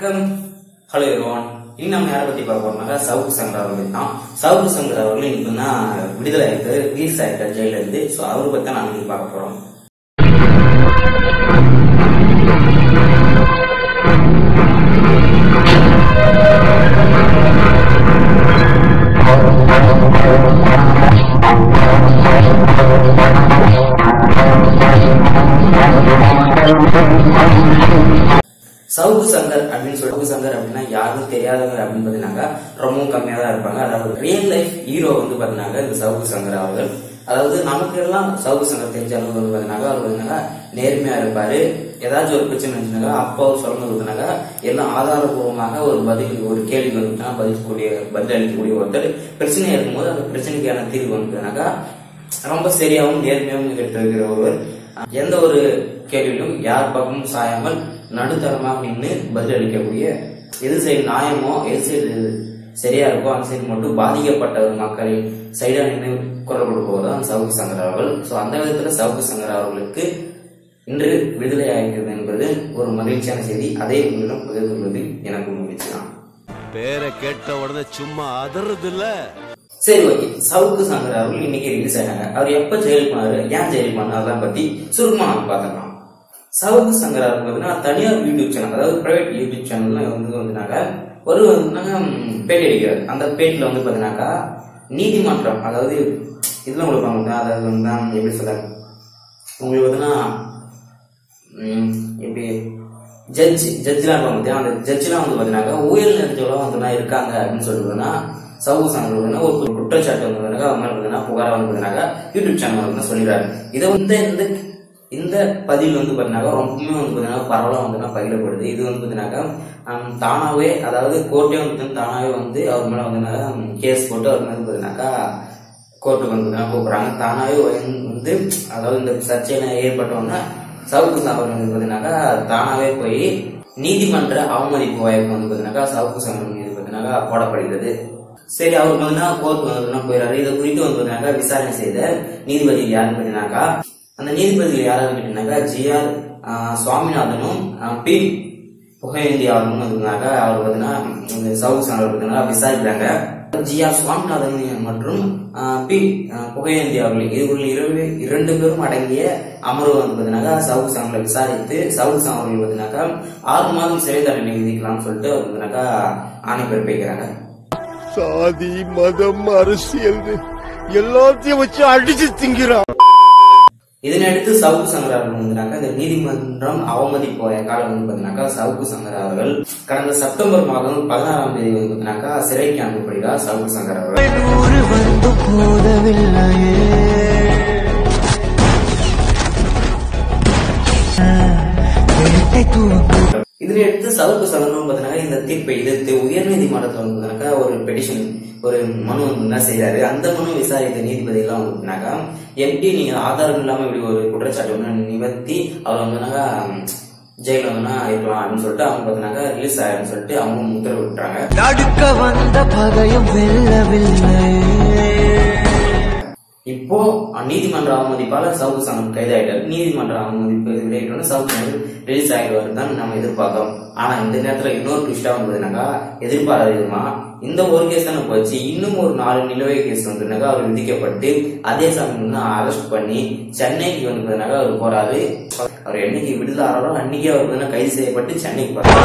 வணக்கம். Hello everyone. இன்னும் நம்ம யாரை பத்தி பார்க்க போறோம்னா சவுக்கு சங்கர் அவர்கள் தான். சவுக்கு சங்கர் அவர்கள் இன்னைக்கு தான் விடுதலை ஆயிருக்கு, ரிலீஸ் ஆயிருக்காரு ஜெயில இருந்து. ஸோ அவரை பத்தி தான் நாம இன்னைக்கு பார்க்க போறோம். சவுக்கு சங்கர் அப்படின்னு சவுக்கு சங்கர் அப்படின்னா யாரும் தெரியாதவங்க அப்படின்னு பாத்தீங்கன்னா ரொம்பவும் கம்மியா தான் இருப்பாங்க. அதாவது ரியல் லைஃப் ஹீரோ வந்து பாத்தீங்கன்னா இந்த சவுக்கு சங்கர் அவர்கள். அதாவது நமக்கு எல்லாம் சவுக்கு சங்கர் தெரிஞ்சவங்க வந்து பாத்தீங்கன்னா அவர் பாத்தீங்கன்னா நேர்மையா இருப்பாரு. ஏதாச்சும் ஒரு பிரச்சனை இருந்துச்சுனாக்கா அப்பா சொல்லுங்க கொடுத்தனாக்கா எல்லாம் ஆதாரபூர்வமாக ஒரு கேள்வி வந்துச்சுன்னா பதில் அளிக்கக்கூடிய ஒருத்தர். பிரச்சனையா இருக்கும்போது அந்த பிரச்சனைக்கான தீர்வு வந்துனாக்கா ரொம்ப சரியாகவும் நேர்மையாகவும் எடுத்து ஒருவர். எந்த ஒரு கேள்வியிலும் யார் பக்கமும் சாயாமல் நடுத்தரமாக நின்று பதில் அளிக்கக்கூடிய, எது சைடு நியாயமோ எது சைடு சரியா இருக்கோ அந்த சைடு மட்டும் பாதிக்கப்பட்ட ஒரு மக்களின் சைடா நின்று குரல் கொடுப்பதுதான் சவுக்கு சங்கர் அவர்கள். ஸோ அந்த விதத்துல சவுக்கு சங்கர் அவர்களுக்கு இன்று விடுதலை ஆகிறது என்பது ஒரு மகிழ்ச்சியான செய்தி. அதே உங்களிடம் பகிர்ந்து கொள்வது எனக்கு மகிழ்ச்சி தான். பேரை கேட்ட உடனே சும்மா அதறது இல்ல. சரி, ஓகே. சவுக்கு சங்கர் அவர்கள் இன்னைக்கு ரிலீஸ் ஆனாங்க. அவர் எப்ப ஜெயில் பண்ணாரு, ஏன் ஜெயில் பண்ணாரு அதெல்லாம் பத்தி சுருக்கமா நம்ம பார்த்துக்கலாம். சவுக்கு சங்கர் அவர்கள் தனியார் யூடியூப் சேனல், அதாவது பிரைவேட் யூடியூப் சேனல்ல வந்துனாக்க ஒரு பேட்டி அடிக்கிறார். அந்த பேட்டில வந்து பாத்தீங்கன்னாக்கா நீதிமன்றம், அதாவது இதெல்லாம் உங்களுக்கு அதாவது எப்படி சொல்ல உங்களுக்கு பார்த்தீங்கன்னா எப்படி ஜட்ஜெலாம் இருப்பாங்க. அந்த ஜட்ஜெலாம் வந்து பாத்தீங்கன்னாக்கா உயர் நெறிஞ்சவெல்லாம் வந்து இருக்காங்க அப்படின்னு சொல்லிட்டுனா சவுக்கு சங்கர் ஒரு குற்றச்சாட்டு வந்து அவங்க புகாரா வந்து யூடியூப் சேனல் வந்து சொல்லிடுறாரு. இதை வந்து இந்த பதில் வந்து பாத்தீங்கன்னா ரொம்பவுமே வந்து பாத்தீங்கன்னா பரவலா வந்து பகிரப்படுது. இது வந்து பாத்தீங்கன்னாக்கா தானாவே, அதாவது கோர்ட்டே வந்து தானாவே வந்து அவர் மேல வந்து கேஸ் போட்டு அவர் வந்து பாத்தீங்கன்னாக்கா கோர்ட்டுக்கு வந்து கூப்பிடுறாங்க. தானாவே வந்து அதாவது இந்த சர்ச்சையில ஏற்பட்டோம்னா சவுக்கு சங்கர் வந்து பாத்தீங்கன்னாக்கா தானாவே போய் நீதிமன்ற அவமதிப்பு வாய்ப்பு வந்து பாத்தீங்கன்னாக்கா சவுக்கு சங்கர் மீது பாத்தீங்கன்னாக்கா போடப்படுகிறது. சரி, அவருக்கு வந்து கோர்ட் வந்து போயிடாரு. இதை குறித்து வந்து பாத்தீங்கன்னா விசாரணை செய்த நீதிபதிகள் யாருன்னு பாத்தீங்கன்னாக்கா அந்த நீதிபதிகள் யாராவது கேட்டீங்கன்னாக்கா ஜி.ஆர். சுவாமிநாதனும் பி. புகழேந்தி அவர்களும் இருந்தாங்க. அவர் பாத்தீங்கன்னா சவுக்கு சங்கர் பாத்தீங்கன்னா விசாரிக்கிறாங்க. ஜி.ஆர். சுவாமிநாதன் மற்றும் பி. புகழேந்தி அவர்கள் இவர்கள் இரண்டு பேரும் அடங்கிய அமர்வு வந்து பாத்தீங்கன்னா சவுக்கு சங்கரை விசாரித்து சவுக்கு சங்கர் பாத்தீங்கன்னாக்கா 6 மாதம் சிறை தண்டனை விதிக்கலாம்னு சொல்லிட்டு அவர் பாத்தீங்கன்னாக்கா ஆணை பிறப்பிக்கிறாங்க. சாதி மதம் அரசியல் எல்லாத்தையும் வச்சு அடிச்சு திங்கிறான். இதனையடுத்து சவுக்கு சங்கர் அவர்கள் வந்தாங்க. இந்த நீதிமன்றம் அவமதிப்பு காலம் வந்து பாத்தீங்கன்னாக்கா சவுக்கு சங்கர் அவர்கள் கடந்த செப்டம்பர் மாதம் 16ஆம் தேதி வந்து பாத்தீங்கன்னாக்கா சிறைக்கு அனுப்பப்படுகிறார். சவுக்கு சங்கர் அவர்கள் இதனையடுத்து சவுக்கு சங்கர் பாத்தீங்கன்னா இந்த தீர்ப்பை எதிர்த்து உயர்நீதிமன்றத்தில் வந்து ஒரு பெட்டிஷன், ஒரு மனு வந்து செய்யறாரு. அந்த மனு விசாரித்த நீதிபதி எல்லாம் வந்துனாக்கா எப்படி நீங்க ஆதாரம் இல்லாம இப்படி ஒரு குற்றச்சாட்டு வந்து நிவர்த்தி அவர் வந்துனாக்கா ஜெயில வந்து இருக்கலாம் அப்படின்னு சொல்லிட்டு அவங்க பாத்தீங்கன்னா ரிலீஸ் ஆயிரும் சொல்லிட்டு அவங்க உத்தரவு விட்டுறாங்க. தடுக்க வந்த பகையும் வெல்லவில்லை. இப்போ நீதிமன்ற அவமதிப்பால சவுக்கு சங்கர் கைதாயிட்டாரு. நீதிமன்ற அவமதிப்பு விளையாட்டு சவுக்கு சங்கர் ரிலீஸ் ஆகிடுவாரு தான் நம்ம எதிர்பார்த்தோம். ஆனா இந்த நேரத்துல இன்னொரு ட்விஸ்டா வந்ததுனாக்கா எதிர்பாராத விதமா இந்த ஒரு கேஸ் தானே போச்சு, இன்னும் ஒரு 4 நிலுவை கேஸ் வந்துனாக்கா அவர் விதிக்கப்பட்டு அதே சமயம் அரெஸ்ட் பண்ணி சென்னைக்கு வந்து அவர் போறாரு. அவர் என்னைக்கு விடுதலை ஆறாரோ அன்னைக்கே அவர் கைது செய்யப்பட்டு சென்னைக்கு போறாரு.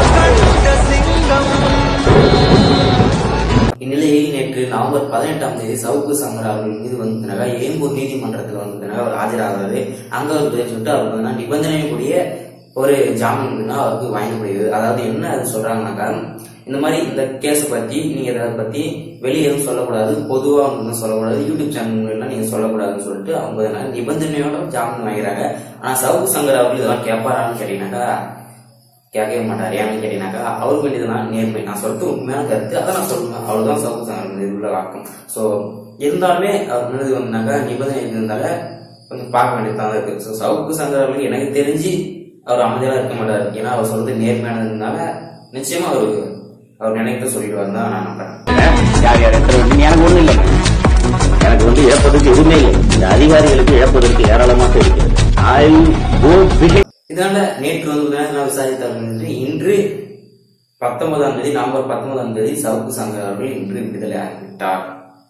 இந்நிலையில் நேற்று நவம்பர் 18ஆம் தேதி சவுக்கு சங்கர் அவர்கள் மீது வந்து ஏம்பூர் நீதிமன்றத்தில் வந்து அவர் ஆஜராகிறாரு. அங்க ஒரு சொல்லிட்டு அவருக்கு நிபந்தனையுடைய ஒரு ஜாமீன் அவருக்கு வழங்கப்படுகிறது. அதாவது என்ன அது சொல்றாங்கன்னாக்கா இந்த மாதிரி இந்த கேஸை பத்தி நீங்க இதை பத்தி வெளியே எதுவும் சொல்லக்கூடாது, பொதுவா வந்து சொல்லக்கூடாது, யூடியூப் சேனல் எல்லாம் நீங்க சொல்லக்கூடாதுன்னு சொல்லிட்டு அவங்க நிபந்தனையோட ஜாமீன் வாங்கிறாங்க. ஆனா சவுக்கு சங்கர் அவர்கள் இதெல்லாம் கேட்பாரான்னு கேட்டீங்கன்னாக்கா கேட்கவே மாட்டாரு. ஏன்னு கேட்டீங்கன்னாக்கா அவருக்கு வேண்டியதுதான் நேர்மை. நான் சொல்லிட்டு உண்மையான கருத்து அதை நான் சொல்லுவேன், அவ்வளவுதான் சவுக்கு சங்கர் உள்ள ஆக்கும். சோ இருந்தாலுமே அவர் மீது வந்தாக்கா நிபந்தனை இருந்தால கொஞ்சம் பார்க்க வேண்டியதுதான் இருக்கு. ஸோ சவுக்கு சங்கர் அவர்களுக்கு எனக்கு தெரிஞ்சு அவர் அமைதியாக இருக்க மாட்டாரு. ஏன்னா அவர் சொல்றது நேர்மையானதுனால நிச்சயமா அவர் நினைத்து சொல்லிடுவார் தான் நான் நம்புறேன். எனக்கு ஒண்ணு இல்லை, எனக்கு வந்து இழப்பதற்கு எதுவுமே இல்லை. இந்த அதிகாரிகளுக்கு இழப்பதற்கு ஏராளமாக இருக்கு. இதனால நேற்று வந்து விசாரித்தார்கள் இன்று நவம்பர் 19 சவுக்கு சங்கர் அவர்கள் இன்று விடுதலை ஆகிவிட்டார்.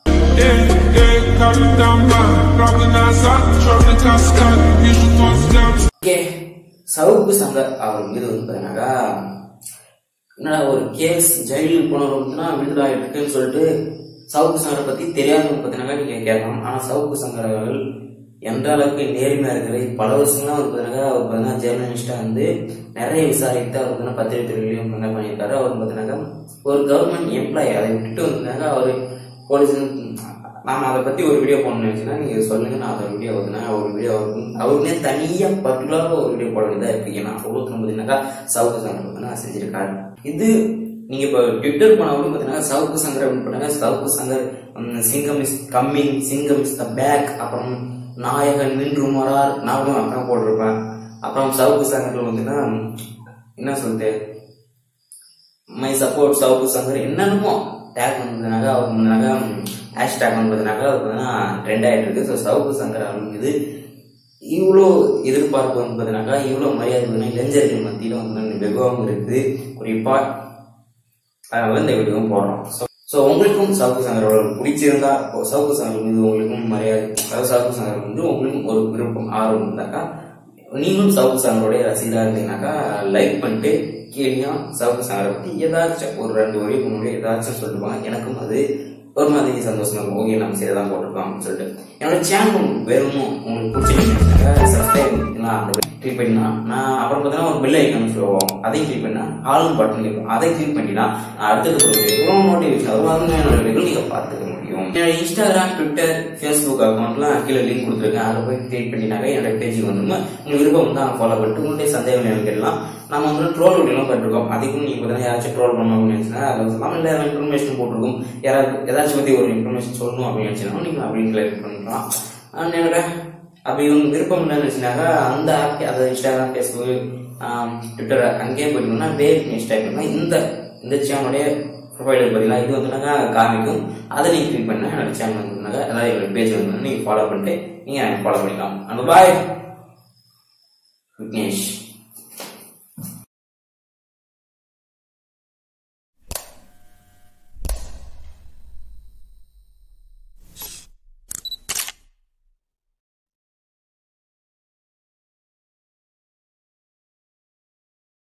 சவுக்கு சங்கர் அவர் மீது பார்த்தீங்கன்னாக்கா என்னடா ஒரு கேஸ் ஜெயிலுக்கு போனவங்க விடுதலை ஆகிட்டுருக்குன்னு சொல்லிட்டு சவுக்கு சங்கரை பத்தி தெரியாதவங்க பார்த்தீங்கன்னா நீங்க கேட்கலாம். ஆனா சவுக்கு சங்கர் அவர்கள் எந்த அளவுக்கு நேர்மையா இருக்கிற பல வருஷங்களா அவர் பார்த்தீங்கன்னா ஜேர்னலிஸ்டா வந்து நிறைய விசாரித்து அவர் பார்த்தீங்கன்னா பத்திரிகை துறையிலையும் என்ன பண்ணியிருக்காரு. அவர் பார்த்தீங்கன்னா ஒரு கவர்மெண்ட் எம்ப்ளாயி, அதை விட்டுட்டு வந்தாங்க அவரு போலீஸ். நாம அதை பத்தி ஒரு வீடியோ போடணும்னு நினைச்சுன்னா நீங்க சொல்லுங்க, நான் அதை வீடியோ ஒரு வீடியோ அவருக்குனே தனியா பர்டிகுலரா ஒரு வீடியோ போட வேண்டியதா இருக்கு. ஏன்னா அவ்வளவு பார்த்தீங்கன்னா சவுக்கு சங்கர் பார்த்தீங்கன்னா செஞ்சிருக்காரு. இது நீங்க இப்ப ட்விட்டர் போனவங்க பாத்தீங்கன்னா சவுக்கு சங்கர் அப்படின்னு போட்டாங்க. Savukku Shankar Singam is coming, Singam is the back, அப்புறம் நாயகன் மீண்டும் வரார், நான் அப்புறம் போட்டிருப்பேன். அப்புறம் சவுக்கு சங்கர் பார்த்தீங்கன்னா என்ன சொல்றது, மை சப்போர்ட் சவுக்கு சங்கர் என்னென்னமோ டேக் பண்ணதுனாக்கா அவர் முன்னாக ஹேஷ்டேக் பண்ணதுனாக்கா அவர் பார்த்தீங்கன்னா ட்ரெண்ட் ஆயிட்டு இருக்கு. ஸோ சவுக்கு சங்கர் அப்படிங்கிறது இவ்வளோ எதிர்பார்ப்பு வந்து பார்த்தீங்கன்னாக்கா இவ்வளோ மரியாதை பார்த்தீங்கன்னா இளைஞர்கள் மத்தியில வந்து வெகுவாகவும் இருக்குது. குறிப்பா அதனால இந்த வீடியோவும் போடுறோம். ஸோ உங்களுக்கும் சவுக்கு சங்கர் அவர்கள் பிடிச்சிருந்தா சவுக்கு சங்கர் மீது உங்களுக்கும் மரியாதை, அதாவது சவுக்கு சங்கர் வந்து உங்களுக்கும் ஒரு விருப்பம் ஆர்வம் இருந்தாக்கா நீங்களும் சவுக்கு சங்கருடைய ரசிகராக இருந்தீங்கன்னாக்கா லைக் பண்ணிட்டு கீழே சவுக்கு சங்கரை பத்தி ஏதாச்சும் ஒரு 2 வரி முன்னாடி ஏதாச்சும் சொல்லிட்டுவாங்க. எனக்கும் அது ஒரு மாதிரி சந்தோஷமா இருக்கும். ஓகே நம்ம சரிதான் போட்டிருக்கோம் அப்படின்னு சொல்லிட்டு என்னோட சேனல் வேணும் உங்களுக்கு பிடிச்சிருக்கீங்க சப்ஸ்கிரைப் அந்த கிளிக் பண்ணினா நான் அப்புறம் பார்த்தீங்கன்னா ஒரு பெல் ஐக்கான் சொல்லுவோம், அதை கிளிக் பண்ணா ஆளும் பட்டன் இருக்கும், அதை கிளிக் பண்ணினா அடுத்தது எவ்வளோ நோட்டிஃபிகேஷன் வரும் அது என்னோட வீடியோ நீங்க பார்த்துக்க முடியும். என்னோட இன்ஸ்டாகிராம், ட்விட்டர், ஃபேஸ்புக் அக்கௌண்ட்லாம் கீழே லிங்க் கொடுத்துருக்கேன். அதை போய் கிளிக் பண்ணினாக்க என்னோட பேஜுக்கு வந்துருங்க. உங்களுக்கு விருப்பம் தான் ஃபாலோ பண்ணிட்டு உங்களுடைய சந்தேகம் நினைக்கலாம். நம்ம வந்து ட்ரோல் வீடியோலாம் பண்ணிருக்கோம். அதுக்கும் நீங்க பார்த்தீங்கன்னா யாராச்சும் ட்ரோல் பண்ணணும் அப்படின்னு நினைச்சுன்னா அதில் சொல்லலாம். இல்லை இன்ஃபர்மேஷன் போட்டிருக்கோம், யாராவது ஏதாச்சும் பத்தி ஒரு இன்ஃபர்மேஷன் சொல்லணும் அப்படின்னு நினைச்சுன்னா நீங்க அப்படின்னு கிளிக் பண்ணிக்கலாம். என்னோட அப்படி உங்களுக்கு விருப்பம் இல்லைன்னு வச்சுனாக்கா அந்த ஆப், அதாவது இன்ஸ்டாகிராம், ஃபேஸ்புக், ட்விட்டர் அங்கேயே போயிட்டோம்னா வேர் இன்ஸ்டாகிராம்னா இந்த சேனலுடைய ப்ரொஃபைல் பார்த்தீங்கன்னா இது வந்துனாக்கா காமிக்கும். அதை நீங்க கிளிக் பண்ணா என்னோட சேனல் வந்துனாக்கா அதாவது என்னோட பேஜ் வந்து நீங்க ஃபாலோ பண்ணிட்டு நீங்க ஃபாலோ பண்ணிக்கலாம். பாய் விக்னேஷ்.